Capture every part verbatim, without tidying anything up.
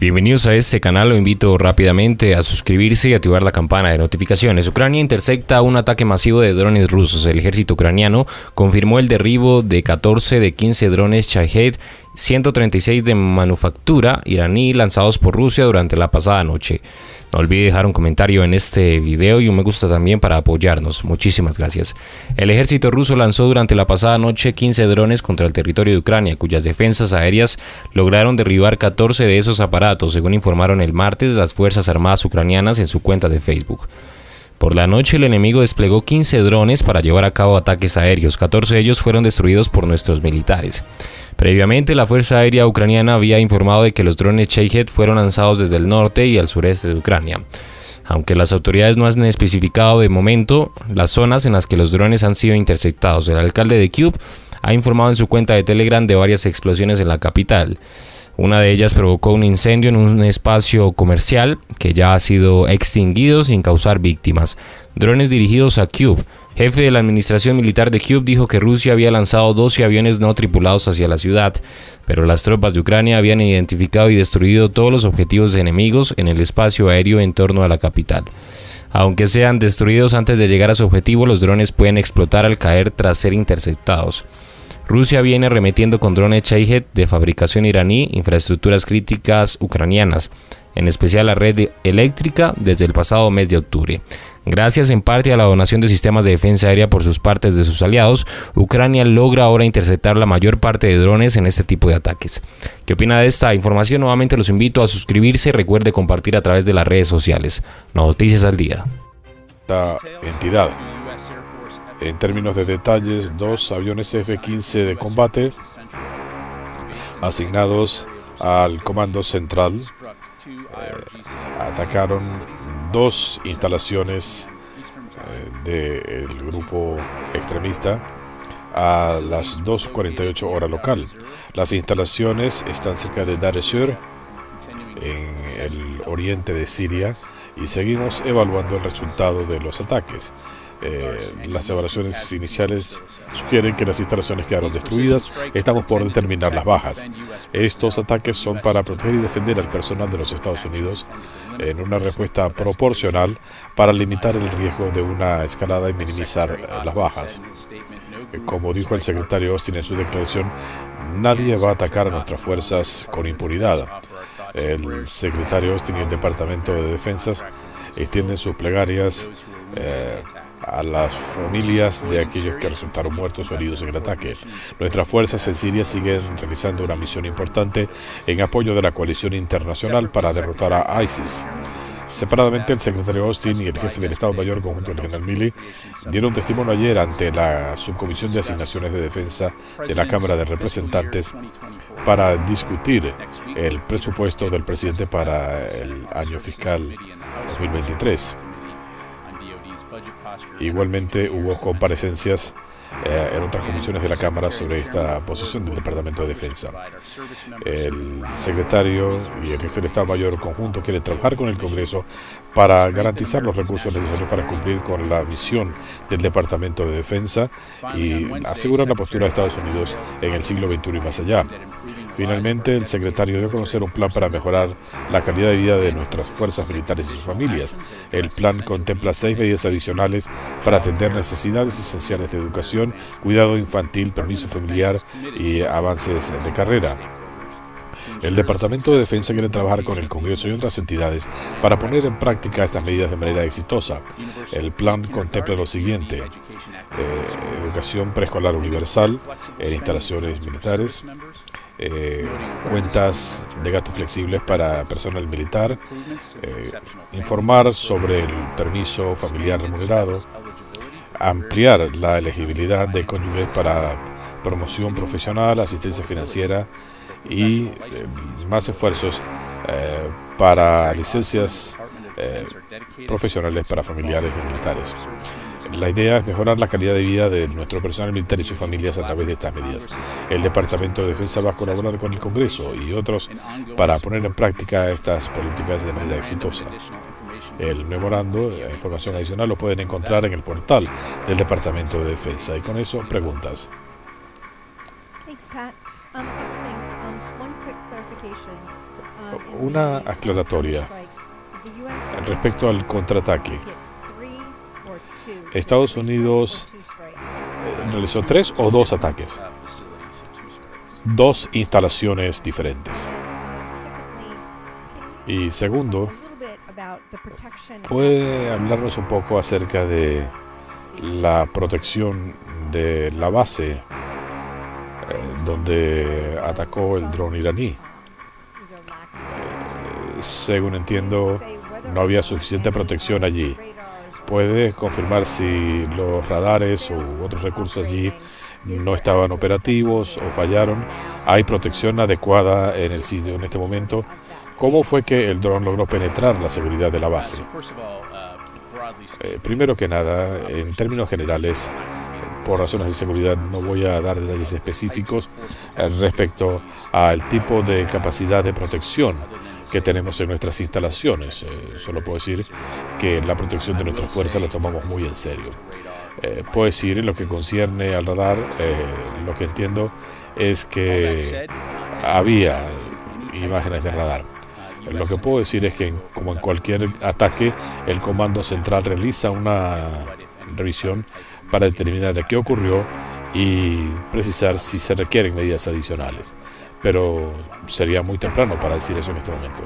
Bienvenidos a este canal, lo invito rápidamente a suscribirse y activar la campana de notificaciones. Ucrania intercepta un ataque masivo de drones rusos. El ejército ucraniano confirmó el derribo de catorce de quince drones Shahed ciento treinta y seis de manufactura iraní lanzados por Rusia durante la pasada noche. No olvide dejar un comentario en este video y un me gusta también para apoyarnos. Muchísimas gracias. El ejército ruso lanzó durante la pasada noche quince drones contra el territorio de Ucrania, cuyas defensas aéreas lograron derribar catorce de esos aparatos, según informaron el martes las Fuerzas Armadas ucranianas en su cuenta de Facebook. Por la noche el enemigo desplegó quince drones para llevar a cabo ataques aéreos. catorce de ellos fueron destruidos por nuestros militares. Previamente, la Fuerza Aérea Ucraniana había informado de que los drones Shahed fueron lanzados desde el norte y al sureste de Ucrania. Aunque las autoridades no han especificado de momento las zonas en las que los drones han sido interceptados, el alcalde de Kyiv ha informado en su cuenta de Telegram de varias explosiones en la capital. Una de ellas provocó un incendio en un espacio comercial que ya ha sido extinguido sin causar víctimas. Drones dirigidos a Kyiv. Jefe de la administración militar de Kyiv dijo que Rusia había lanzado doce aviones no tripulados hacia la ciudad, pero las tropas de Ucrania habían identificado y destruido todos los objetivos enemigos en el espacio aéreo en torno a la capital. Aunque sean destruidos antes de llegar a su objetivo, los drones pueden explotar al caer tras ser interceptados. Rusia viene arremetiendo con drones Shahed de fabricación iraní infraestructuras críticas ucranianas, en especial la red eléctrica, desde el pasado mes de octubre. Gracias en parte a la donación de sistemas de defensa aérea por sus partes de sus aliados, Ucrania logra ahora interceptar la mayor parte de drones en este tipo de ataques. ¿Qué opina de esta información? Nuevamente los invito a suscribirse y recuerde compartir a través de las redes sociales. Noticias al día. La entidad. En términos de detalles, dos aviones F quince de combate asignados al Comando Central eh, atacaron dos instalaciones eh, del grupo extremista a las dos cuarenta y ocho hora local. Las instalaciones están cerca de Dar es-Sur, en el oriente de Siria, y seguimos evaluando el resultado de los ataques. Eh, las evaluaciones iniciales sugieren que las instalaciones quedaron destruidas. Estamos por determinar las bajas. Estos ataques son para proteger y defender al personal de los Estados Unidos en una respuesta proporcional para limitar el riesgo de una escalada y minimizar las bajas. Como dijo el secretario Austin en su declaración, nadie va a atacar a nuestras fuerzas con impunidad. El secretario Austin y el Departamento de Defensas extienden sus plegarias eh, a las familias de aquellos que resultaron muertos o heridos en el ataque. Nuestras fuerzas en Siria siguen realizando una misión importante en apoyo de la coalición internacional para derrotar a ISIS. Separadamente, el secretario Austin y el jefe del Estado Mayor Conjunto, el general Milley, dieron testimonio ayer ante la Subcomisión de Asignaciones de Defensa de la Cámara de Representantes para discutir el presupuesto del presidente para el año fiscal dos mil veintitrés. Igualmente hubo comparecencias eh, en otras comisiones de la Cámara sobre esta posición del Departamento de Defensa. El secretario y el jefe del Estado Mayor Conjunto quieren trabajar con el Congreso para garantizar los recursos necesarios para cumplir con la misión del Departamento de Defensa y asegurar la postura de Estados Unidos en el siglo veintiuno y más allá. Finalmente, el secretario dio a conocer un plan para mejorar la calidad de vida de nuestras fuerzas militares y sus familias. El plan contempla seis medidas adicionales para atender necesidades esenciales de educación, cuidado infantil, permiso familiar y avances de carrera. El Departamento de Defensa quiere trabajar con el Congreso y otras entidades para poner en práctica estas medidas de manera exitosa. El plan contempla lo siguiente: eh, educación preescolar universal en instalaciones militares, Eh, cuentas de gastos flexibles para personal militar, eh, informar sobre el permiso familiar remunerado, ampliar la elegibilidad de cónyuges para promoción profesional, asistencia financiera y eh, más esfuerzos eh, para licencias eh, profesionales para familiares y militares. La idea es mejorar la calidad de vida de nuestro personal militar y sus familias a través de estas medidas. El Departamento de Defensa va a colaborar con el Congreso y otros para poner en práctica estas políticas de manera exitosa. El memorando, la información adicional, lo pueden encontrar en el portal del Departamento de Defensa. Y con eso, preguntas. una aclaratoria respecto al contraataque. Estados Unidos eh, realizó tres o dos ataques, dos instalaciones diferentes. Y segundo, ¿puede hablarnos un poco acerca de la protección de la base eh, donde atacó el dron iraní? Eh, según entiendo, no había suficiente protección allí. ¿Puede confirmar si los radares u otros recursos allí no estaban operativos o fallaron? ¿Hay protección adecuada en el sitio en este momento? ¿Cómo fue que el dron logró penetrar la seguridad de la base? Eh, primero que nada, en términos generales, por razones de seguridad no voy a dar detalles específicos eh, respecto al tipo de capacidad de protección que tenemos en nuestras instalaciones. Eh, solo puedo decir que la protección de nuestras fuerzas la tomamos muy en serio. Eh, puedo decir, en lo que concierne al radar, eh, lo que entiendo es que había imágenes de radar. Lo que puedo decir es que, como en cualquier ataque, el comando central realiza una revisión para determinar de qué ocurrió y precisar si se requieren medidas adicionales. Pero sería muy temprano para decir eso en este momento.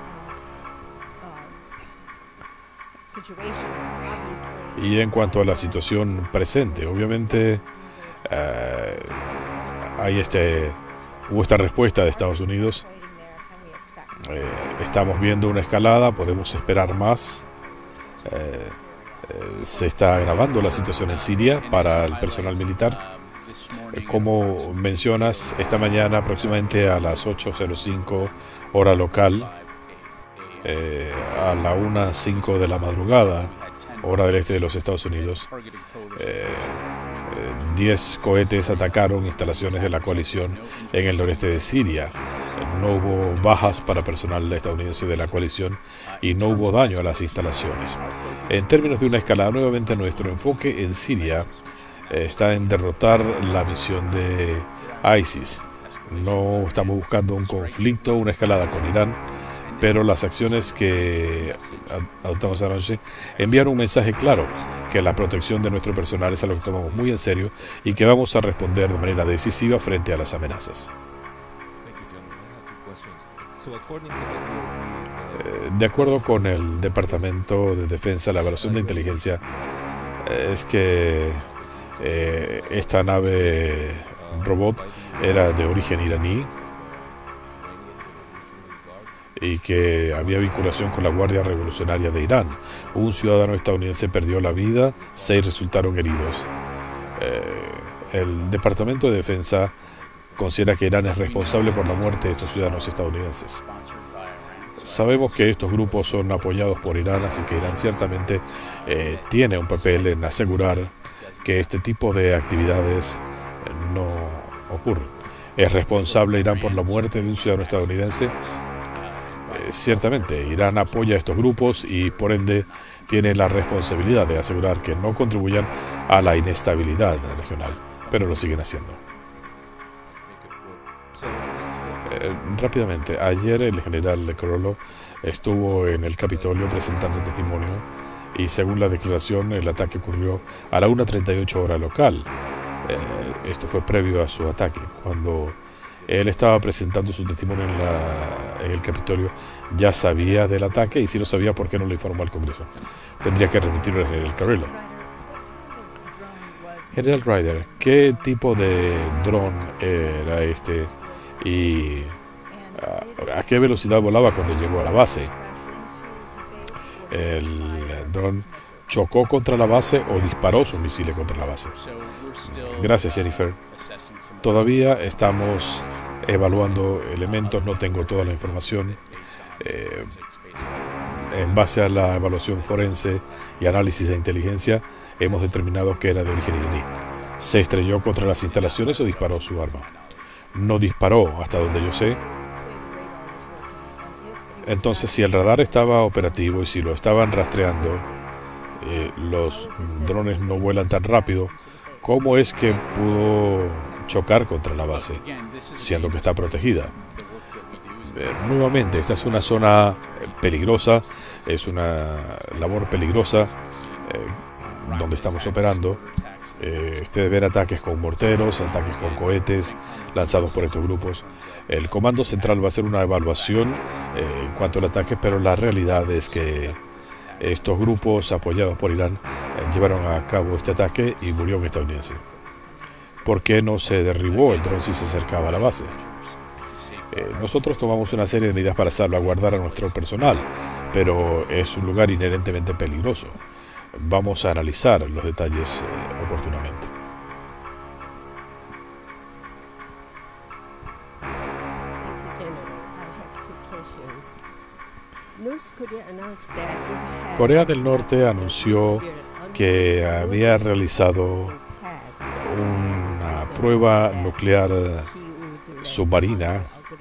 Y en cuanto a la situación presente, obviamente eh, hay este, hubo esta respuesta de Estados Unidos. Eh, estamos viendo una escalada, podemos esperar más. Eh, eh, se está agravando la situación en Siria para el personal militar. Eh, como mencionas, esta mañana aproximadamente a las ocho cero cinco hora local, eh, a la una cinco de la madrugada, hora del este de los Estados Unidos, eh, diez cohetes atacaron instalaciones de la coalición en el noreste de Siria. No hubo bajas para personal estadounidense de la coalición y no hubo daño a las instalaciones. En términos de una escalada, nuevamente nuestro enfoque en Siria eh, está en derrotar la misión de ISIS. No estamos buscando un conflicto, una escalada con Irán, pero las acciones que adoptamos anoche enviaron un mensaje claro, que la protección de nuestro personal es algo que tomamos muy en serio y que vamos a responder de manera decisiva frente a las amenazas. Eh, de acuerdo con el Departamento de Defensa, la evaluación de inteligencia eh, es que eh, esta nave robot era de origen iraní y que había vinculación con la Guardia Revolucionaria de Irán. Un ciudadano estadounidense perdió la vida, seis resultaron heridos. Eh, el Departamento de Defensa considera que Irán es responsable por la muerte de estos ciudadanos estadounidenses. Sabemos que estos grupos son apoyados por Irán, así que Irán ciertamente eh, tiene un papel en asegurar que este tipo de actividades no ocurren. ¿Es responsable Irán por la muerte de un ciudadano estadounidense? Eh, ciertamente, Irán apoya a estos grupos y por ende tiene la responsabilidad de asegurar que no contribuyan a la inestabilidad regional, pero lo siguen haciendo. Eh, rápidamente, ayer el general Carollo estuvo en el Capitolio presentando testimonio y según la declaración el ataque ocurrió a la una treinta y ocho hora local. Eh, esto fue previo a su ataque. Cuando él estaba presentando su testimonio en, la, en el Capitolio, ya sabía del ataque, y si lo sabía, ¿por qué no lo informó al Congreso? Tendría que remitirlo al general Carollo. General Ryder, ¿qué tipo de dron era este y a, a qué velocidad volaba cuando llegó a la base? ¿El dron chocó contra la base o disparó sus misiles contra la base? Gracias, Jennifer. Todavía estamos evaluando elementos, no tengo toda la información. Eh, en base a la evaluación forense y análisis de inteligencia, hemos determinado que era de origen iraní. ¿Se estrelló contra las instalaciones o disparó su arma? No disparó, hasta donde yo sé. Entonces, si el radar estaba operativo y si lo estaban rastreando, eh, los drones no vuelan tan rápido, ¿cómo es que pudo chocar contra la base, siendo que está protegida? Eh, nuevamente, esta es una zona peligrosa, es una labor peligrosa eh, donde estamos operando. Eh, ustedes ven ataques con morteros, ataques con cohetes lanzados por estos grupos. El Comando Central va a hacer una evaluación eh, en cuanto al ataque, pero la realidad es que estos grupos apoyados por Irán eh, llevaron a cabo este ataque y murió un estadounidense. ¿Por qué no se derribó el dron si se acercaba a la base? Eh, nosotros tomamos una serie de medidas para salvaguardar a nuestro personal, pero es un lugar inherentemente peligroso. Vamos a analizar los detalles eh, oportunamente. Corea del Norte anunció que había realizado una prueba nuclear submarina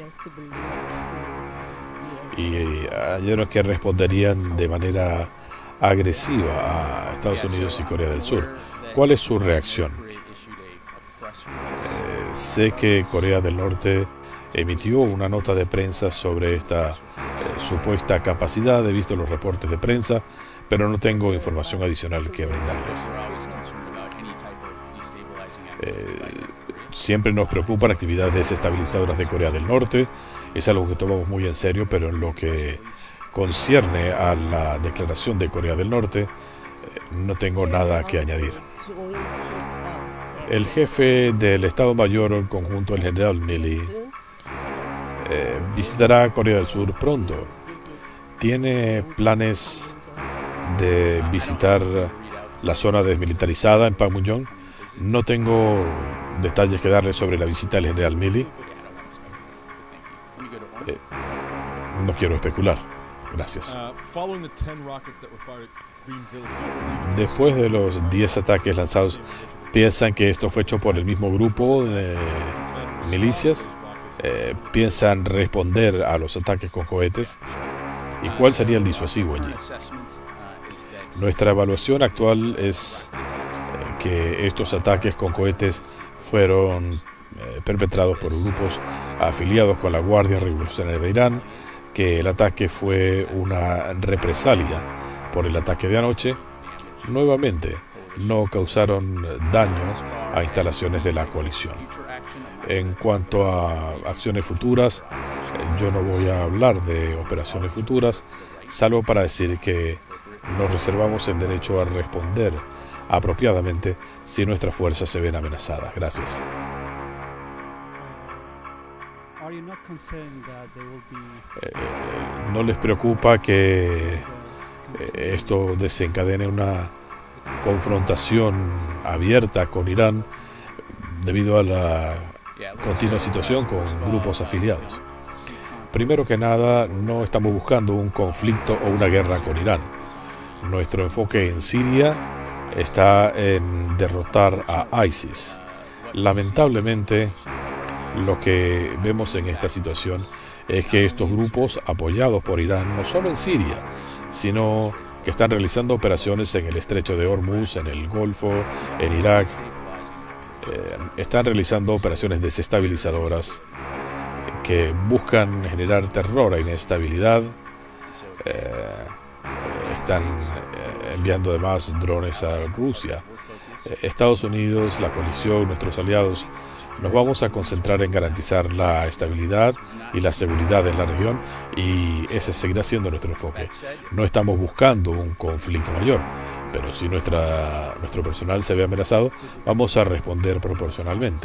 y ayer que responderían de manera agresiva a Estados Unidos y Corea del Sur. ¿Cuál es su reacción? Eh, sé que Corea del Norte emitió una nota de prensa sobre esta eh, supuesta capacidad. He visto los reportes de prensa, pero no tengo información adicional que brindarles. Eh, siempre nos preocupan actividades desestabilizadoras de Corea del Norte. Es algo que tomamos muy en serio, pero en lo que concierne a la declaración de Corea del Norte, eh, no tengo nada que añadir. El jefe del Estado Mayor Conjunto, el general Milley, eh, visitará Corea del Sur pronto. ¿Tiene planes de visitar la zona desmilitarizada en Panmunjom? No tengo detalles que darle sobre la visita del general Milley. Eh, no quiero especular. Gracias. Después de los diez ataques lanzados, ¿piensan que esto fue hecho por el mismo grupo de milicias? Eh, ¿Piensan responder a los ataques con cohetes? ¿Y cuál sería el disuasivo allí? Nuestra evaluación actual es eh, que estos ataques con cohetes fueron eh, perpetrados por grupos afiliados con la Guardia Revolucionaria de Irán, que el ataque fue una represalia por el ataque de anoche. Nuevamente, no causaron daños a instalaciones de la coalición. En cuanto a acciones futuras, yo no voy a hablar de operaciones futuras, salvo para decir que nos reservamos el derecho a responder apropiadamente si nuestras fuerzas se ven amenazadas. Gracias. Eh, ¿No les preocupa que eh, esto desencadene una confrontación abierta con Irán debido a la continua situación con grupos afiliados? Primero que nada, no estamos buscando un conflicto o una guerra con Irán. Nuestro enfoque en Siria está en derrotar a ISIS. Lamentablemente, lo que vemos en esta situación es que estos grupos apoyados por Irán, no solo en Siria, sino que están realizando operaciones en el estrecho de Hormuz, en el Golfo, en Irak, eh, están realizando operaciones desestabilizadoras que buscan generar terror e inestabilidad. Eh, están eh, enviando además drones a Rusia. Eh, Estados Unidos, la coalición, nuestros aliados, nos vamos a concentrar en garantizar la estabilidad y la seguridad en la región, y ese seguirá siendo nuestro enfoque. No estamos buscando un conflicto mayor, pero si nuestra, nuestro personal se ve amenazado, vamos a responder proporcionalmente.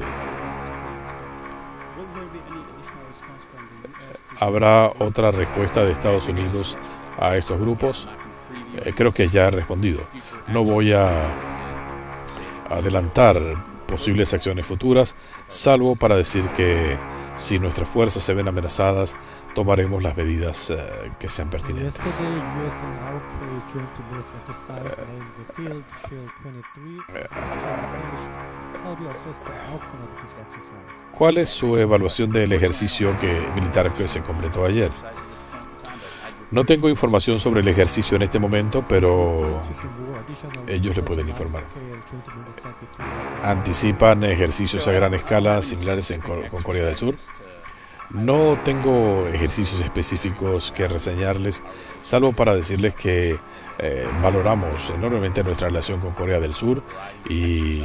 ¿Habrá otra respuesta de Estados Unidos a estos grupos? Eh, creo que ya he respondido. No voy a adelantar posibles acciones futuras, salvo para decir que si nuestras fuerzas se ven amenazadas, tomaremos las medidas uh, que sean pertinentes. ¿Cuál es su evaluación del ejercicio que, militar que se completó ayer? No tengo información sobre el ejercicio en este momento, pero ellos le pueden informar. ¿Anticipan ejercicios a gran escala similares en, con Corea del Sur? No tengo ejercicios específicos que reseñarles, salvo para decirles que eh, valoramos enormemente nuestra relación con Corea del Sur y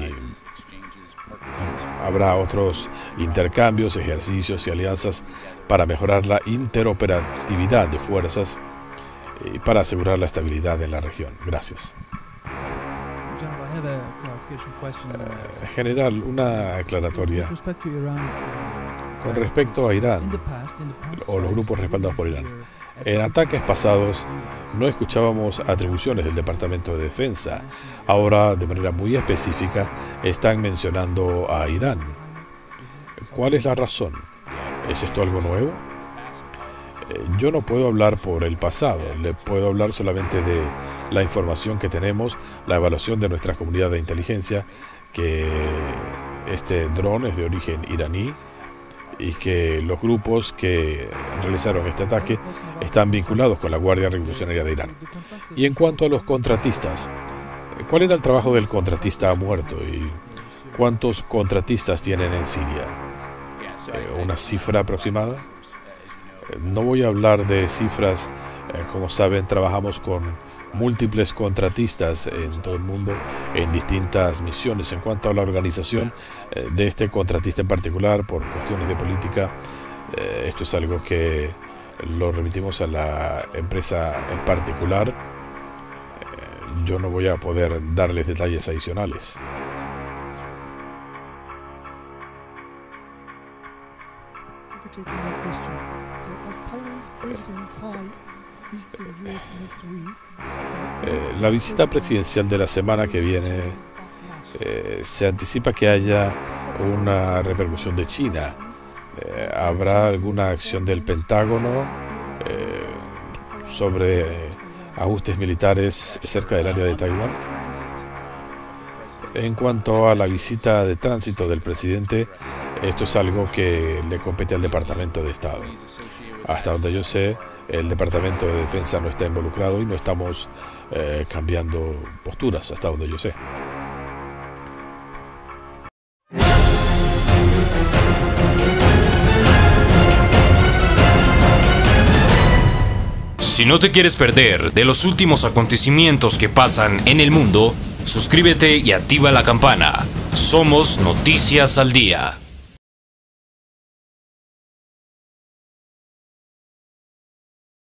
habrá otros intercambios, ejercicios y alianzas para mejorar la interoperatividad de fuerzas y para asegurar la estabilidad en la región. Gracias. Eh, general, una aclaratoria. Con respecto a Irán, o los grupos respaldados por Irán, en ataques pasados no escuchábamos atribuciones del Departamento de Defensa. Ahora, de manera muy específica, están mencionando a Irán. ¿Cuál es la razón? ¿Es esto algo nuevo? Eh, yo no puedo hablar por el pasado, le puedo hablar solamente de la información que tenemos, la evaluación de nuestra comunidad de inteligencia, que este dron es de origen iraní, y que los grupos que realizaron este ataque están vinculados con la Guardia Revolucionaria de Irán. Y en cuanto a los contratistas, ¿cuál era el trabajo del contratista muerto y cuántos contratistas tienen en Siria? Eh, ¿Una cifra aproximada? Eh, no voy a hablar de cifras, eh, como saben, trabajamos con múltiples contratistas en todo el mundo en distintas misiones. En cuanto a la organización eh, de este contratista en particular, por cuestiones de política, eh, esto es algo que lo remitimos a la empresa en particular. Eh, yo no voy a poder darles detalles adicionales. Eh, la visita presidencial de la semana que viene eh, se anticipa que haya una repercusión de China. Eh, ¿Habrá alguna acción del Pentágono eh, sobre ajustes militares cerca del área de Taiwán? En cuanto a la visita de tránsito del presidente, esto es algo que le compete al Departamento de Estado. Hasta donde yo sé, el Departamento de Defensa no está involucrado y no estamos eh, cambiando posturas, hasta donde yo sé. Si no te quieres perder de los últimos acontecimientos que pasan en el mundo, suscríbete y activa la campana. Somos Noticias al Día.